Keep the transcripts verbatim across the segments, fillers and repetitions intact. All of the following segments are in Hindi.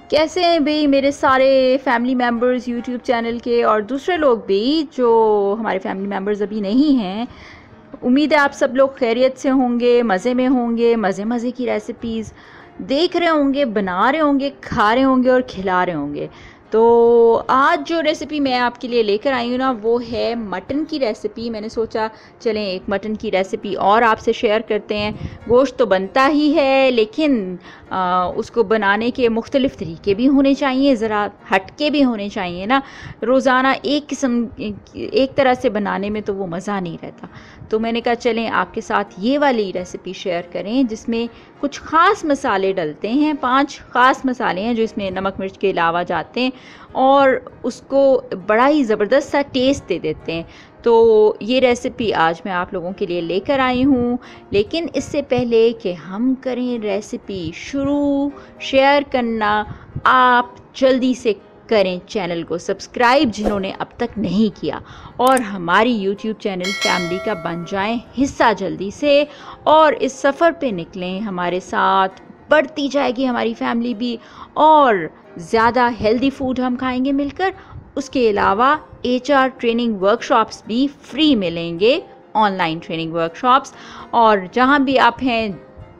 कैसे हैं भाई मेरे सारे फैमिली मेम्बर्स यूट्यूब चैनल के और दूसरे लोग भी जो हमारे फैमिली मेम्बर्स अभी नहीं हैं। उम्मीद है आप सब लोग खैरियत से होंगे, मज़े में होंगे, मज़े मज़े की रेसिपीज़ देख रहे होंगे, बना रहे होंगे, खा रहे होंगे और खिला रहे होंगे। तो आज जो रेसिपी मैं आपके लिए लेकर आई हूँ ना, वो है मटन की रेसिपी। मैंने सोचा चलें एक मटन की रेसिपी और आपसे शेयर करते हैं। गोश्त तो बनता ही है, लेकिन आ, उसको बनाने के मुख्तलिफ़ तरीके भी होने चाहिए, ज़रा हटके भी होने चाहिए ना। रोज़ाना एक किस्म एक तरह से बनाने में तो वो मज़ा नहीं रहता। तो मैंने कहा चलें आपके साथ ये वाली रेसिपी शेयर करें, जिसमें कुछ ख़ास मसाले डलते हैं। पांच ख़ास मसाले हैं जो इसमें नमक मिर्च के अलावा जाते हैं और उसको बड़ा ही ज़बरदस्त सा टेस्ट दे देते हैं। तो ये रेसिपी आज मैं आप लोगों के लिए लेकर आई हूँ। लेकिन इससे पहले कि हम करें रेसिपी शुरू, शेयर करना आप जल्दी से करें चैनल को सब्सक्राइब जिन्होंने अब तक नहीं किया, और हमारी यूट्यूब चैनल फैमिली का बन जाएं हिस्सा जल्दी से, और इस सफ़र पे निकलें हमारे साथ। बढ़ती जाएगी हमारी फैमिली भी और ज़्यादा हेल्दी फूड हम खाएंगे मिलकर। उसके अलावा एच आर ट्रेनिंग वर्कशॉप्स भी फ्री मिलेंगे, ऑनलाइन ट्रेनिंग वर्कशॉप्स। और जहाँ भी आप हैं,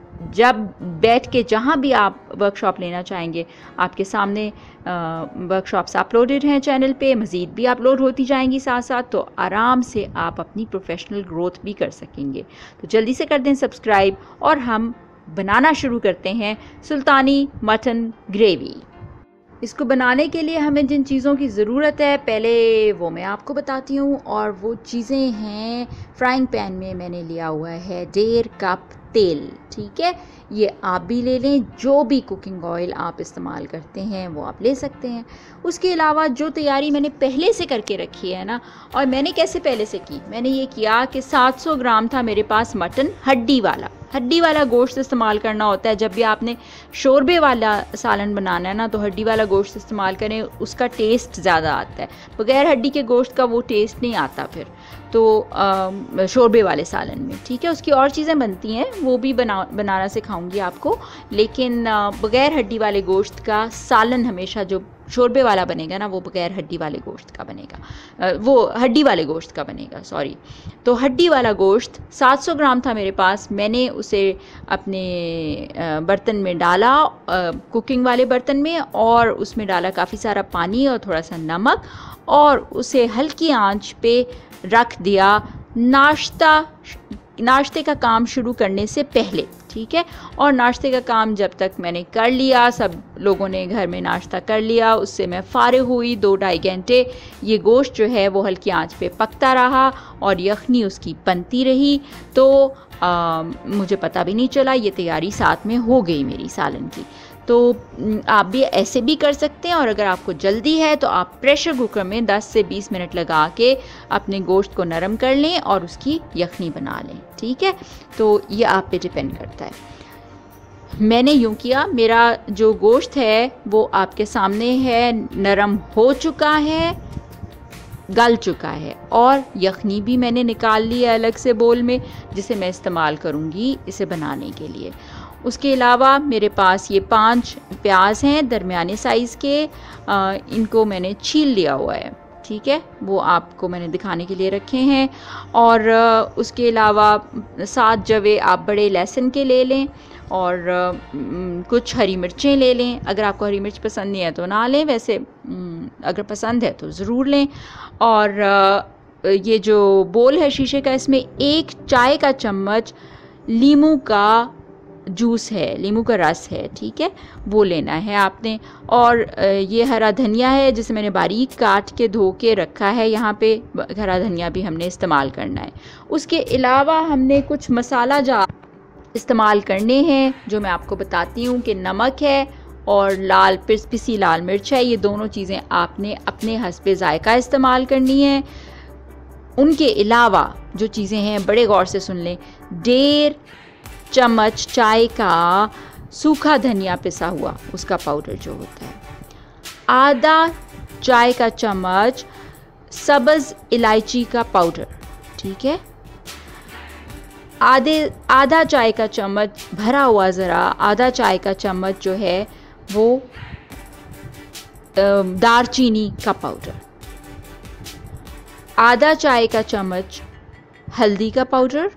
जब बैठ के जहाँ भी आप वर्कशॉप लेना चाहेंगे, आपके सामने वर्कशॉप्स अपलोडेड हैं चैनल पे, मज़ीद भी अपलोड होती जाएंगी साथ साथ। तो आराम से आप अपनी प्रोफेशनल ग्रोथ भी कर सकेंगे। तो जल्दी से कर दें सब्सक्राइब और हम बनाना शुरू करते हैं सुल्तानी मटन ग्रेवी। इसको बनाने के लिए हमें जिन चीज़ों की ज़रूरत है पहले वो मैं आपको बताती हूँ। और वो चीज़ें हैं, फ्राइंग पैन में मैंने लिया हुआ है डेढ़ कप तेल। ठीक है, ये आप भी ले लें, जो भी कुकिंग ऑयल आप इस्तेमाल करते हैं वो आप ले सकते हैं। उसके अलावा जो तैयारी मैंने पहले से करके रखी है ना, और मैंने कैसे पहले से की, मैंने ये किया कि सात सौ ग्राम था मेरे पास मटन, हड्डी वाला हड्डी वाला गोश्त इस्तेमाल करना होता है। जब भी आपने शोरबे वाला सालन बनाना है ना, तो हड्डी वाला गोश्त इस्तेमाल करें, उसका टेस्ट ज़्यादा आता है। बग़ैर हड्डी के गोश्त का वो टेस्ट नहीं आता फिर तो शोरबे वाले सालन में। ठीक है, उसकी और चीज़ें बनती हैं, वो भी बना बनाना सिखाऊंगी आपको। लेकिन बग़ैर हड्डी वाले गोश्त का सालन हमेशा जो शोरबे वाला बनेगा ना, वो बग़ैर हड्डी वाले गोश्त का बनेगा, वो हड्डी वाले गोश्त का बनेगा, सॉरी। तो हड्डी वाला गोश्त सात सौ ग्राम था मेरे पास। मैंने उसे अपने बर्तन में डाला, कुकिंग वाले बर्तन में, और उसमें डाला काफ़ी सारा पानी और थोड़ा सा नमक, और उसे हल्की आंच पे रख दिया नाश्ता नाश्ते का काम शुरू करने से पहले। ठीक है, और नाश्ते का काम जब तक मैंने कर लिया, सब लोगों ने घर में नाश्ता कर लिया, उससे मैं फ़ारिग हुई। दो ढाई घंटे ये गोश्त जो है वो हल्की आंच पे पकता रहा और यखनी उसकी बनती रही। तो आ, मुझे पता भी नहीं चला, ये तैयारी साथ में हो गई मेरी सालन की। तो आप भी ऐसे भी कर सकते हैं, और अगर आपको जल्दी है तो आप प्रेशर कुकर में दस से बीस मिनट लगा के अपने गोश्त को नरम कर लें और उसकी यखनी बना लें। ठीक है, तो ये आप पे डिपेंड करता है। मैंने यूँ किया, मेरा जो गोश्त है वो आपके सामने है, नरम हो चुका है, गल चुका है, और यखनी भी मैंने निकाल ली है अलग से बोल में, जिसे मैं इस्तेमाल करूँगी इसे बनाने के लिए। उसके अलावा मेरे पास ये पांच प्याज हैं दरमियाने साइज़ के, आ, इनको मैंने छील लिया हुआ है। ठीक है, वो आपको मैंने दिखाने के लिए रखे हैं। और आ, उसके अलावा सात जवे आप बड़े लहसुन के ले लें, और आ, कुछ हरी मिर्चें ले लें। अगर आपको हरी मिर्च पसंद नहीं है तो ना लें, वैसे अगर पसंद है तो ज़रूर लें। और आ, ये जो बोल है शीशे का, इसमें एक चाय का चम्मच लीमू का जूस है, लीमू का रस है। ठीक है, वो लेना है आपने। और ये हरा धनिया है जिसे मैंने बारीक काट के धो के रखा है, यहाँ पे हरा धनिया भी हमने इस्तेमाल करना है। उसके अलावा हमने कुछ मसाला जार इस्तेमाल करने हैं, जो मैं आपको बताती हूँ कि नमक है और लाल पिस पिसी लाल मिर्च है। ये दोनों चीज़ें आपने अपने हस्बे ज़ायका इस्तेमाल करनी है। उनके अलावा जो चीज़ें हैं बड़े गौर से सुन लें, डेढ़ चम्मच चाय का सूखा धनिया पिसा हुआ, उसका पाउडर जो होता है, आधा चाय का चम्मच सब्ज़ इलायची का पाउडर। ठीक है, आधे आधा चाय का चम्मच भरा हुआ, ज़रा आधा चाय का चम्मच जो है वो दालचीनी का पाउडर, आधा चाय का चम्मच हल्दी का पाउडर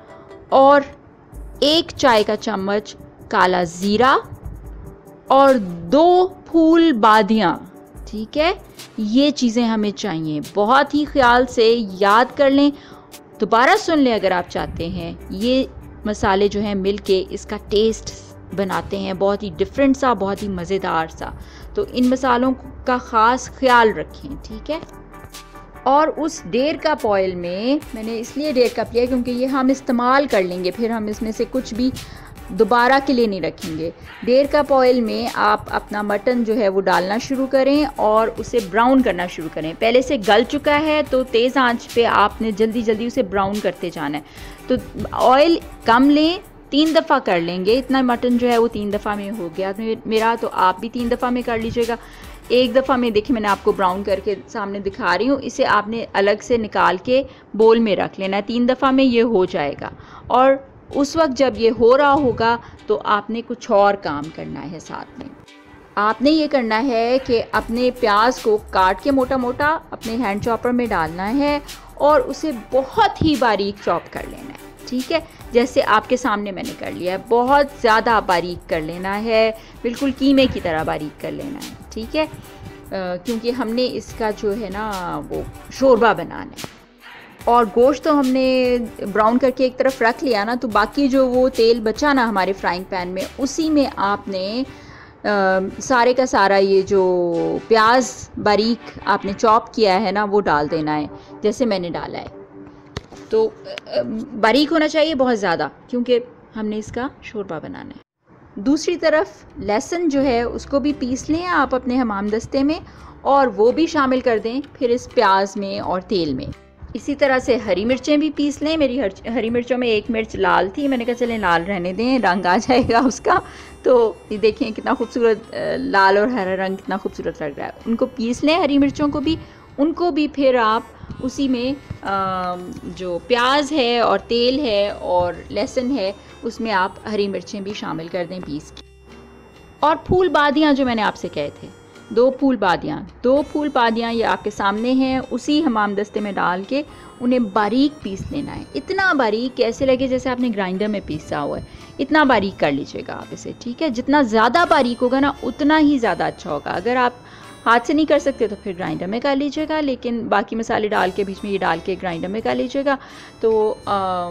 और एक चाय का चम्मच काला ज़ीरा और दो फूल बादियाँ। ठीक है, ये चीज़ें हमें चाहिए। बहुत ही ख्याल से याद कर लें, दोबारा सुन लें अगर आप चाहते हैं। ये मसाले जो हैं मिलके इसका टेस्ट बनाते हैं बहुत ही डिफरेंट सा, बहुत ही मज़ेदार सा। तो इन मसालों का ख़ास ख्याल रखें। ठीक है, और उस डेढ़ कप ऑयल में मैंने इसलिए डेढ़ कप लिया क्योंकि ये हम इस्तेमाल कर लेंगे, फिर हम इसमें से कुछ भी दोबारा के लिए नहीं रखेंगे। डेढ़ कप ऑयल में आप अपना मटन जो है वो डालना शुरू करें और उसे ब्राउन करना शुरू करें। पहले से गल चुका है तो तेज़ आंच पे आपने जल्दी जल्दी उसे ब्राउन करते जाना है। तो ऑयल कम लें, तीन दफ़ा कर लेंगे। इतना मटन जो है वो तीन दफ़ा में हो गया मेरा, तो आप भी तीन दफ़ा में कर लीजिएगा। एक दफ़ा में देखिए मैंने आपको ब्राउन करके सामने दिखा रही हूँ, इसे आपने अलग से निकाल के बोल में रख लेना है। तीन दफ़ा में ये हो जाएगा। और उस वक्त जब ये हो रहा होगा तो आपने कुछ और काम करना है। साथ में आपने ये करना है कि अपने प्याज को काट के मोटा मोटा अपने हैंड चॉपर में डालना है और उसे बहुत ही बारीक चॉप कर लेना है। ठीक है, जैसे आपके सामने मैंने कर लिया है। बहुत ज़्यादा बारीक कर लेना है, बिल्कुल कीमे की तरह बारीक कर लेना है। ठीक है, आ, क्योंकि हमने इसका जो है ना वो शोरबा बनाना है। और गोश्त तो हमने ब्राउन करके एक तरफ रख लिया ना, तो बाकी जो वो तेल बचा ना हमारे फ्राइंग पैन में, उसी में आपने आ, सारे का सारा ये जो प्याज बारीक आपने चॉप किया है ना वो डाल देना है, जैसे मैंने डाला है। तो बारीक होना चाहिए बहुत ज़्यादा, क्योंकि हमने इसका शोरबा बनाना है। दूसरी तरफ लहसुन जो है उसको भी पीस लें आप अपने हमाम दस्ते में, और वो भी शामिल कर दें फिर इस प्याज में और तेल में। इसी तरह से हरी मिर्चें भी पीस लें। मेरी हर, हरी मिर्चों में एक मिर्च लाल थी, मैंने कहा चलें लाल रहने दें, रंग आ जाएगा उसका। तो ये देखें कितना खूबसूरत लाल और हरा रंग कितना खूबसूरत लग रहा है। उनको पीस लें हरी मिर्चों को भी, उनको भी फिर आप उसी में आ, जो प्याज है और तेल है और लहसुन है उसमें आप हरी मिर्चें भी शामिल कर दें पीस की। और फूल बादियाँ जो मैंने आपसे कहे थे, दो फूल बादियाँ दो फूल बादियाँ ये आपके सामने हैं। उसी हमाम दस्ते में डाल के उन्हें बारीक पीस लेना है। इतना बारीक कैसे लगे जैसे आपने ग्राइंडर में पीसा हुआ है, इतना बारीक कर लीजिएगा आप इसे। ठीक है, जितना ज़्यादा बारीक होगा ना उतना ही ज़्यादा अच्छा होगा। अगर आप हाथ से नहीं कर सकते तो फिर ग्राइंडर में कर लीजिएगा, लेकिन बाकी मसाले डाल के बीच में ये डाल के ग्राइंडर में कर लीजिएगा। तो आ,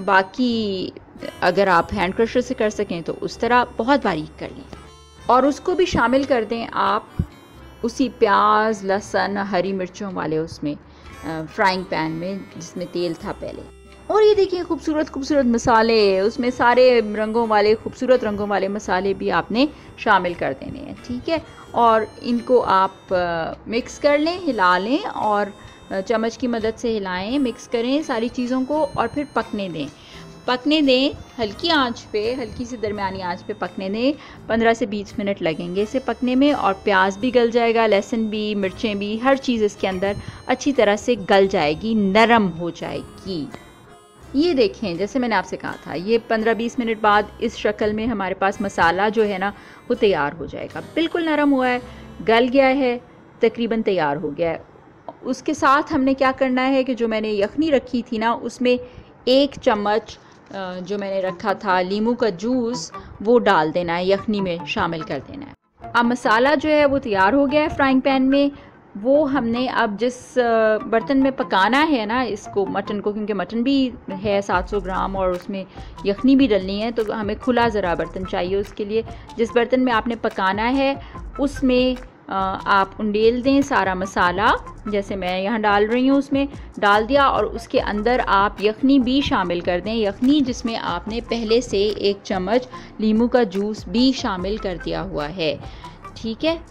बाकी अगर आप हैंड क्रशर से कर सकें तो उस तरह बहुत बारीक कर लें। और उसको भी शामिल कर दें आप उसी प्याज लहसुन हरी मिर्चों वाले उसमें फ्राइंग पैन में जिसमें तेल था पहले। और ये देखिए खूबसूरत खूबसूरत मसाले, उसमें सारे रंगों वाले खूबसूरत रंगों वाले मसाले भी आपने शामिल कर देने हैं। ठीक है, और इनको आप मिक्स कर लें, हिला लें और चम्मच की मदद से हिलाएं, मिक्स करें सारी चीज़ों को और फिर पकने दें। पकने दें हल्की आंच पे, हल्की सी दरमियानी आंच पे पकने दें। पंद्रह से बीस मिनट लगेंगे इसे पकने में, और प्याज भी गल जाएगा, लहसुन भी, मिर्चें भी, हर चीज़ इसके अंदर अच्छी तरह से गल जाएगी, नरम हो जाएगी। ये देखें जैसे मैंने आपसे कहा था, ये पंद्रह बीस मिनट बाद इस शक्ल में हमारे पास मसाला जो है ना वो तैयार हो जाएगा। बिल्कुल नरम हुआ है, गल गया है, तकरीबन तैयार हो गया है। उसके साथ हमने क्या करना है कि जो मैंने यखनी रखी थी ना उसमें एक चम्मच जो मैंने रखा था लीमू का जूस वो डाल देना है, यखनी में शामिल कर देना है। अब मसाला जो है वो तैयार हो गया है फ्राइंग पैन में। वो हमने अब जिस बर्तन में पकाना है ना इसको, मटन को, क्योंकि मटन भी है सात सौ ग्राम और उसमें यखनी भी डलनी है, तो हमें खुला ज़रा बर्तन चाहिए उसके लिए। जिस बर्तन में आपने पकाना है उसमें आप उंडेल दें सारा मसाला, जैसे मैं यहाँ डाल रही हूँ उसमें डाल दिया, और उसके अंदर आप यखनी भी शामिल कर दें। यखनी जिसमें आपने पहले से एक चम्मच लीमू का जूस भी शामिल कर दिया हुआ है। ठीक है,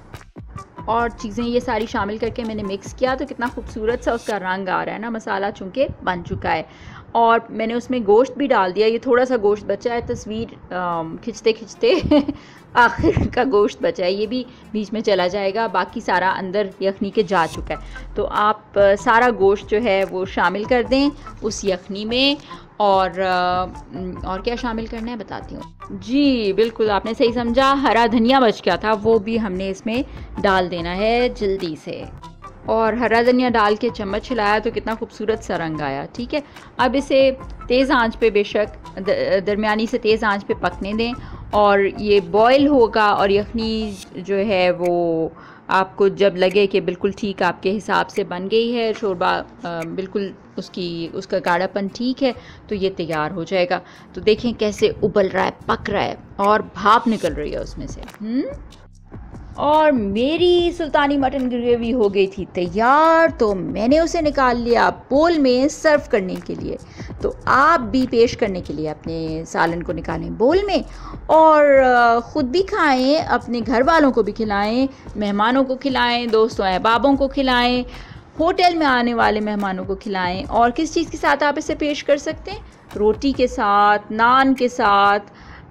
और चीज़ें ये सारी शामिल करके मैंने मिक्स किया तो कितना खूबसूरत सा उसका रंग आ रहा है ना, मसाला चूँकि बन चुका है। और मैंने उसमें गोश्त भी डाल दिया। ये थोड़ा सा गोश्त बचा है, तस्वीर खिंचते खिंचते आखिर का गोश्त बचा है, ये भी बीच में चला जाएगा, बाकी सारा अंदर यखनी के जा चुका है। तो आप सारा गोश्त जो है वो शामिल कर दें उस यखनी में, और और क्या शामिल करना है बताती हूँ। जी बिल्कुल, आपने सही समझा, हरा धनिया बच गया था, वो भी हमने इसमें डाल देना है जल्दी से। और हरा धनिया डाल के चम्मच हिलाया तो कितना खूबसूरत सा रंग आया। ठीक है, अब इसे तेज़ आंच पे, बेशक दरमियानी से तेज़ आंच पे पकने दें, और ये बॉयल होगा। और यखनी जो है वो आपको जब लगे कि बिल्कुल ठीक आपके हिसाब से बन गई है, शोरबा बिल्कुल उसकी उसका गाढ़ापन ठीक है, तो ये तैयार हो जाएगा। तो देखें कैसे उबल रहा है, पक रहा है और भाप निकल रही है उसमें से। हम्म और मेरी सुल्तानी मटन ग्रेवी हो गई थी तैयार, तो मैंने उसे निकाल लिया बोल में सर्व करने के लिए। तो आप भी पेश करने के लिए अपने सालन को निकालें बोल में, और ख़ुद भी खाएं, अपने घर वालों को भी खिलाएं, मेहमानों को खिलाएं, दोस्तों अहबाबों को खिलाएं, होटल में आने वाले मेहमानों को खिलाएं। और किस चीज़ के साथ आप इसे पेश कर सकते हैं? रोटी के साथ, नान के साथ,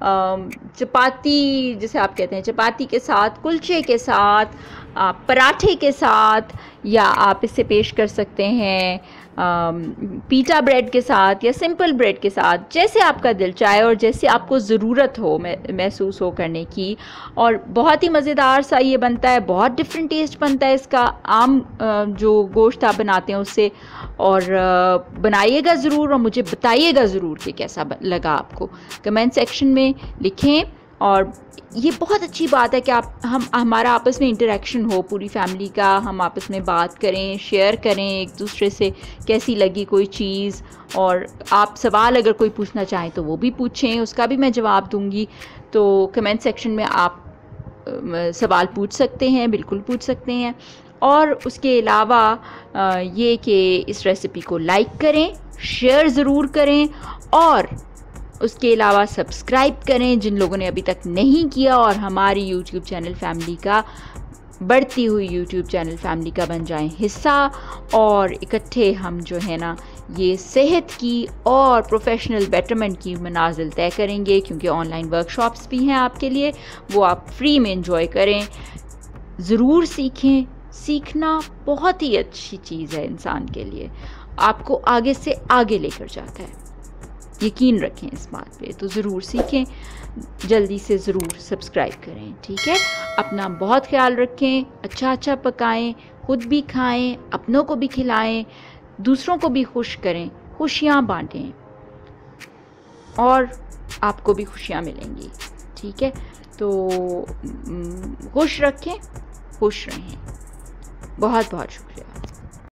चपाती जिसे आप कहते हैं, चपाती के साथ, कुलचे के साथ, पराठे के साथ, या आप इसे पेश कर सकते हैं पीटा ब्रेड के साथ या सिंपल ब्रेड के साथ, जैसे आपका दिल चाहे और जैसे आपको ज़रूरत हो महसूस हो करने की। और बहुत ही मज़ेदार सा ये बनता है, बहुत डिफरेंट टेस्ट बनता है इसका आम जो गोश्त आप बनाते हैं उससे। और बनाइएगा ज़रूर और मुझे बताइएगा ज़रूर कि कैसा लगा आपको, कमेंट सेक्शन में लिखें। और ये बहुत अच्छी बात है कि आप हम हमारा आपस में इंटरेक्शन हो, पूरी फैमिली का, हम आपस में बात करें, शेयर करें एक दूसरे से कैसी लगी कोई चीज़। और आप सवाल अगर कोई पूछना चाहें तो वो भी पूछें, उसका भी मैं जवाब दूंगी। तो कमेंट सेक्शन में आप सवाल पूछ सकते हैं, बिल्कुल पूछ सकते हैं। और उसके अलावा ये कि इस रेसिपी को लाइक करें, शेयर ज़रूर करें, और उसके अलावा सब्सक्राइब करें जिन लोगों ने अभी तक नहीं किया, और हमारी यूट्यूब चैनल फैमिली का, बढ़ती हुई यूट्यूब चैनल फैमिली का बन जाएं हिस्सा। और इकट्ठे हम जो है ना ये सेहत की और प्रोफेशनल बेटरमेंट की मनाजिल तय करेंगे, क्योंकि ऑनलाइन वर्कशॉप्स भी हैं आपके लिए, वो आप फ्री में एंजॉय करें। ज़रूर सीखें, सीखना बहुत ही अच्छी चीज़ है इंसान के लिए, आपको आगे से आगे लेकर जाता है, यकीन रखें इस बात पे। तो ज़रूर सीखें, जल्दी से ज़रूर सब्सक्राइब करें। ठीक है, अपना बहुत ख्याल रखें, अच्छा अच्छा पकाएं, खुद भी खाएं, अपनों को भी खिलाएं, दूसरों को भी खुश करें, खुशियाँ बांटें, और आपको भी खुशियाँ मिलेंगी। ठीक है, तो खुश रखें, खुश रहें। बहुत बहुत शुक्रिया।